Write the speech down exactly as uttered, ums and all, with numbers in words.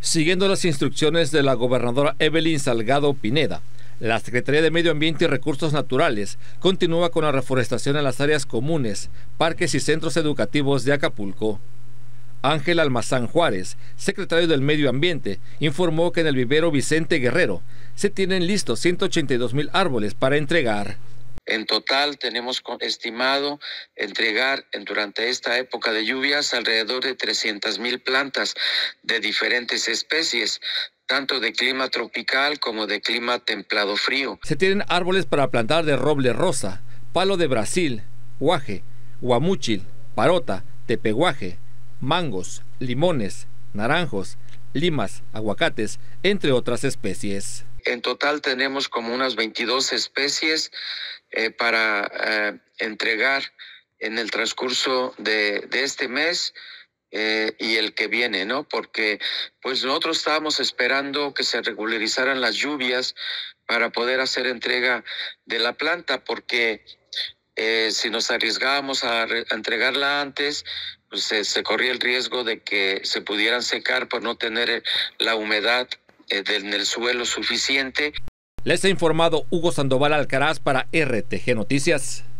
Siguiendo las instrucciones de la gobernadora Evelyn Salgado Pineda, la Secretaría de Medio Ambiente y Recursos Naturales continúa con la reforestación en las áreas comunes, parques y centros educativos de Acapulco. Ángel Almazán Juárez, secretario del Medio Ambiente, informó que en el vivero Vicente Guerrero se tienen listos ciento ochenta y dos mil árboles para entregar. En total tenemos estimado entregar durante esta época de lluvias alrededor de trescientas mil plantas de diferentes especies, tanto de clima tropical como de clima templado frío. Se tienen árboles para plantar de roble rosa, palo de Brasil, guaje, guamúchil, parota, tepeguaje, mangos, limones, naranjos, limas, aguacates, entre otras especies. En total tenemos como unas veintidós especies eh, para eh, entregar en el transcurso de, de este mes eh, y el que viene, ¿no? Porque pues nosotros estábamos esperando que se regularizaran las lluvias para poder hacer entrega de la planta, porque eh, si nos arriesgábamos a, re, a entregarla antes, pues se, se corría el riesgo de que se pudieran secar por no tener la humedad en el suelo suficiente. Les ha informado Hugo Sandoval Alcaraz para R T G Noticias.